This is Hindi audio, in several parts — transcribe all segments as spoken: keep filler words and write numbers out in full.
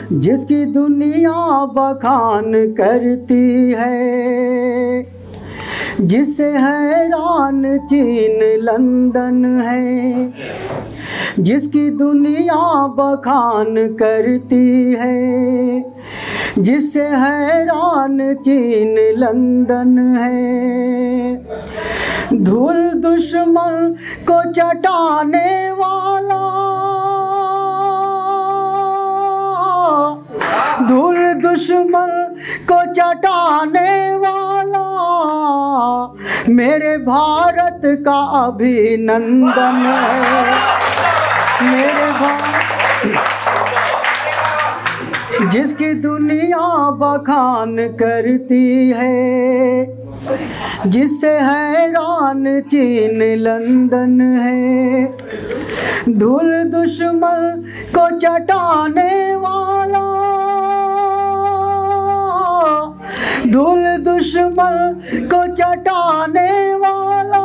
जिसकी दुनिया बखान करती है, जिससे हैरान चीन लंदन है, जिसकी दुनिया बखान करती है, जिससे हैरान चीन लंदन है। धूल दुश्मन को चटाने वाला, धूल दुश्मन को चटाने वाला मेरे भारत का अभिनंदन है। मेरे भारत जिसकी दुनिया बखान करती है, जिससे हैरान चीन लंदन है। धूल दुश्मन को चटाने वाला, धूल दुश्मन को चटाने वाला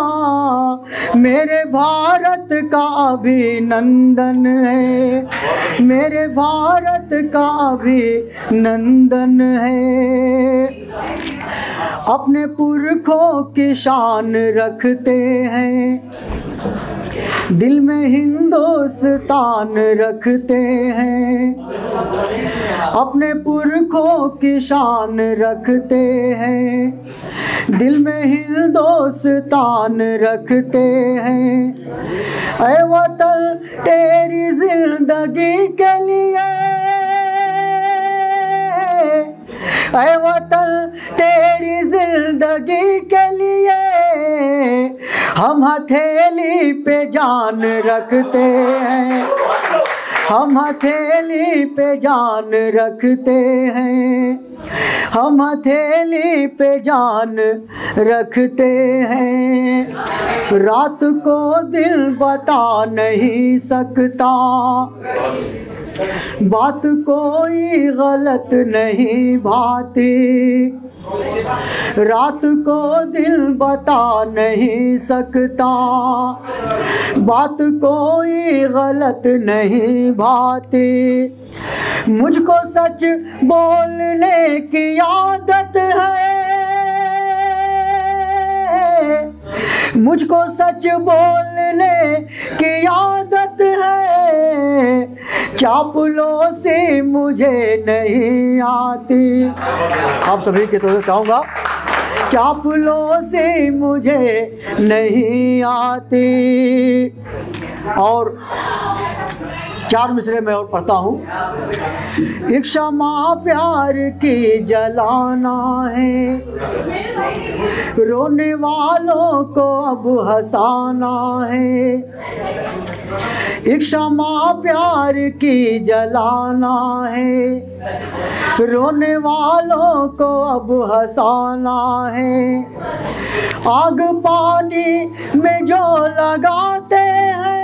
मेरे भारत का अभिनंदन है। मेरे भारत का अभिनंदन है। अपने पुरखों की शान रखते हैं, दिल में हिंदुस्तान रखते हैं। अपने पुरखों की शान रखते हैं, दिल में हिंदुस्तान रखते हैं। ऐ वतन तेरी जिंदगी के लिए, ऐ वतन तेरी जिंदगी के लिए हम हथेली पे जान रखते हैं। हम हथेली पे जान रखते हैं। हम हथेली पे जान रखते हैं। रात को दिल बता नहीं सकता, बात कोई गलत नहीं भाती। रात को दिल बता नहीं सकता, बात कोई गलत नहीं भाती। मुझको सच बोलने की आदत है, मुझको सच बोलने की आदत है। चापलूसी मुझे नहीं आती। आप सभी की तरफ से चाहूँगा, चापलूसी मुझे नहीं आती। और चार मिसरे में और पढ़ता हूँ। एक क्षमा प्यार की जलाना है, रोने वालों को अब हंसाना है। एक क्षमा प्यार की जलाना है, रोने वालों को अब हंसाना है। आग पानी में जो लगाते हैं,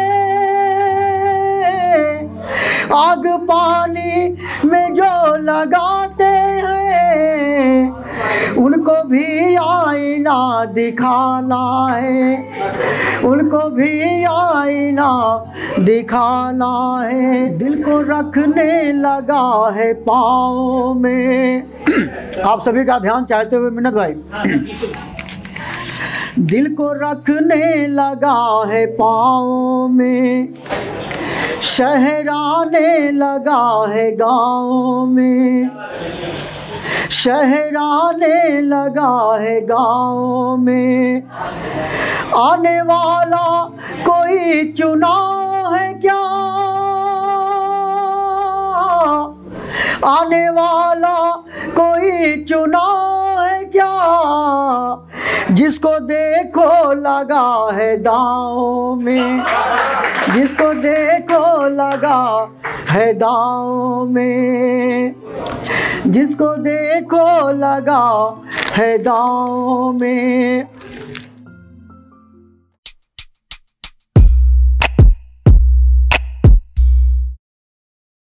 आग पानी में जो लगाते हैं, उनको भी आईना दिखाना है। उनको भी आईना दिखाना है। दिल को रखने लगा है पाँव में। आप सभी का ध्यान चाहते हुए मिन्नत भाई। दिल को रखने लगा है पाँव में, शहराने लगा है गाँव में। शहराने लगा है गाँव में। आने वाला कोई चुनाव है क्या, आने वाला कोई चुनाव है क्या, जिसको देखो लगा है दांव में। जिसको देखो लगा है दांव में। जिसको देखो लगा है दांव में।